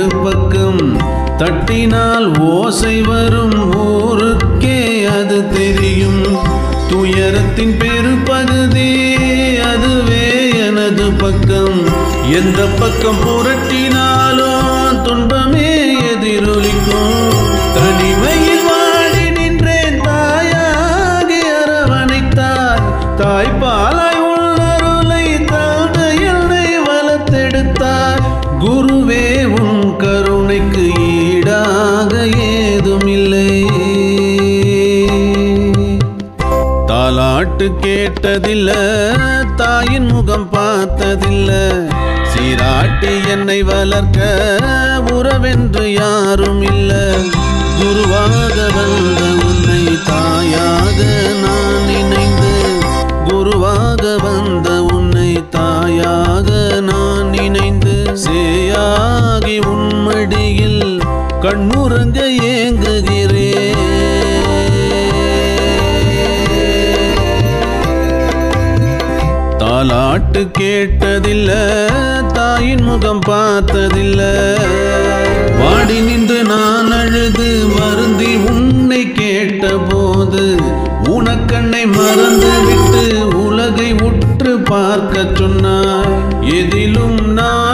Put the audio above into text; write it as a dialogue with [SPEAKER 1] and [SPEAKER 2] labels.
[SPEAKER 1] பக்கம் தட்டினால் ஓசை வரும் ஊருக்கே அது தெரியும். துயரத்தின் பெருபகுதி அதுவே எனது பக்கம். எந்த பக்கம் புரட்டினாலும் துன்பமே எதிரொலிக்கும். தனிமையில் வாடி நின்றேன், தாயாகி அரவணைத்தார். தாய்ப்பாலாய் உள்ளருளை தந்து என்னை வளர்த்தெடுத்தார். குருவே உன் கருணைக்கு ஈடாக ஏதுமில்லை. தாலாட்டு கேட்டதில்ல, தாயின் முகம் பார்த்ததில்ல. சீராட்டி என்னை வளர்க்க உறவென்று யாரும் இல்ல. குருவாக வந்த உன்னை தாயாக நான் நினைந்து, குருவாக வந்த உன்னை தாயாக நான் நினைந்து, சேயாகி உன்மடியில் கண்ணுறங்க ஏங்குகிறேன். தாலாட்டு கேட்டதில்ல, தாயின் முகம் பார்த்ததில்ல. வாடி நின்று நான் அழுது வருந்தி உன்னை கேட்ட போது, உனக்கண்ணை மறந்து விட்டு உலகை உற்று பார்க்க சொன்னாய். எதிலும் நான்